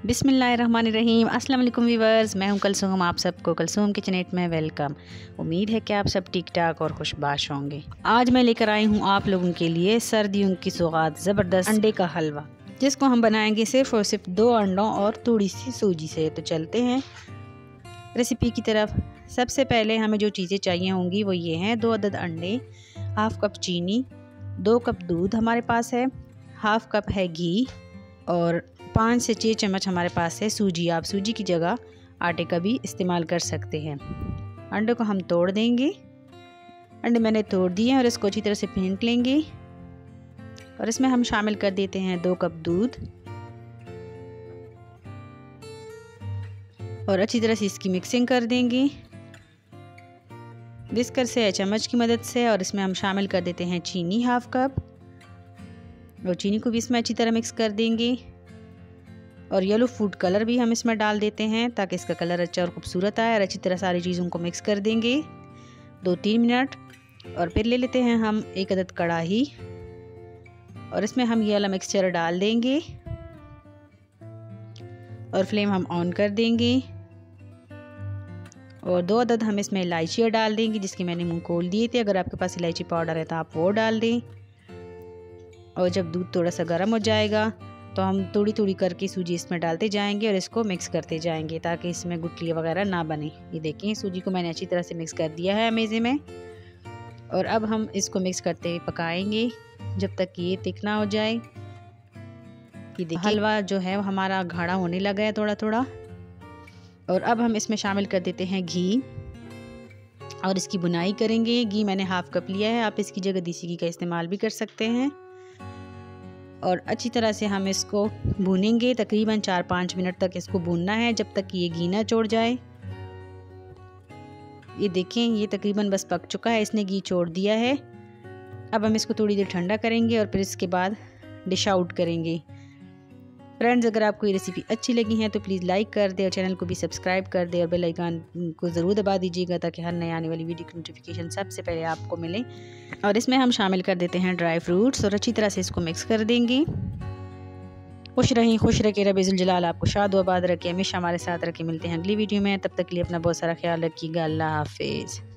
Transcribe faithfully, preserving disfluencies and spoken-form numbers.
बिस्मिल्लाहिर्रहमानिर्रहीम। अस्सलाम वालेकुम व्यूअर्स, मैं हूं कलसूम। आप सबको कलसूम किचनेट में वेलकम। उम्मीद है कि आप सब ठीक ठाक और खुशबाश होंगे। आज मैं लेकर आई हूं आप लोगों के लिए सर्दियों की सौगात ज़बरदस्त अंडे का हलवा, जिसको हम बनाएंगे सिर्फ और सिर्फ दो अंडों और थोड़ी सी सूजी से। तो चलते हैं रेसिपी की तरफ। सबसे पहले हमें जो चीज़ें चाहिए होंगी वो ये हैं: दो अदद अंडे, हाफ कप चीनी, दो कप दूध हमारे पास है, हाफ कप है घी और पाँच से छः चम्मच हमारे पास है सूजी। आप सूजी की जगह आटे का भी इस्तेमाल कर सकते हैं। अंडे को हम तोड़ देंगे। अंडे मैंने तोड़ दिए हैं और इसको अच्छी तरह से फेंट लेंगे और इसमें हम शामिल कर देते हैं दो कप दूध और अच्छी तरह से इसकी मिक्सिंग कर देंगे विस्कर से या चम्मच की मदद से। और इसमें हम शामिल कर देते हैं चीनी हाफ कप और चीनी को भी इसमें अच्छी तरह मिक्स कर देंगे। और येलो फूड कलर भी हम इसमें डाल देते हैं ताकि इसका कलर अच्छा और खूबसूरत आए। और अच्छी तरह सारी चीज़ों को मिक्स कर देंगे दो तीन मिनट। और फिर ले लेते हैं हम एक अदद कढ़ाई और इसमें हम ये वाला मिक्सचर डाल देंगे और फ्लेम हम ऑन कर देंगे। और दो अदद हम इसमें इलायचियाँ डाल देंगे जिसके मैंने मुंह खोल दिए थे। अगर आपके पास इलायची पाउडर है तो आप वो डाल दें। और जब दूध थोड़ा सा गर्म हो जाएगा तो हम थोड़ी थोड़ी करके सूजी इसमें डालते जाएंगे और इसको मिक्स करते जाएंगे ताकि इसमें गुठलियाँ वगैरह ना बने। ये देखें, सूजी को मैंने अच्छी तरह से मिक्स कर दिया है मेज़े में। और अब हम इसको मिक्स करते हुए पकाएंगे जब तक कि ये थिक ना हो जाए। ये देखिए, हलवा जो है हमारा गाढ़ा होने लगा है थोड़ा थोड़ा। और अब हम इसमें शामिल कर देते हैं घी और इसकी बुनाई करेंगे। घी मैंने हाफ कप लिया है, आप इसकी जगह देसी घी का इस्तेमाल भी कर सकते हैं। और अच्छी तरह से हम इसको भूनेंगे, तकरीबन चार पाँच मिनट तक इसको भूनना है जब तक कि ये घी ना छोड़ जाए। ये देखें, ये तकरीबन बस पक चुका है, इसने घी छोड़ दिया है। अब हम इसको थोड़ी देर ठंडा करेंगे और फिर इसके बाद डिश आउट करेंगे। फ्रेंड्स, अगर आपको ये रेसिपी अच्छी लगी है तो प्लीज़ लाइक कर दे और चैनल को भी सब्सक्राइब कर दे और बेल आइकन को ज़रूर दबा दीजिएगा ताकि हर नई आने वाली वीडियो की नोटिफिकेशन सबसे पहले आपको मिले। और इसमें हम शामिल कर देते हैं ड्राई फ्रूट्स और अच्छी तरह से इसको मिक्स कर देंगे। खुश रहें, खुश रखे, रब इज़्ज़ुल जलाल आपको शाद व आबाद रखे, हमेशा हमारे साथ रखे। मिलते हैं अगली वीडियो में, तब तक के लिए अपना बहुत सारा ख्याल रखिएगा। अल्लाह हाफिज़।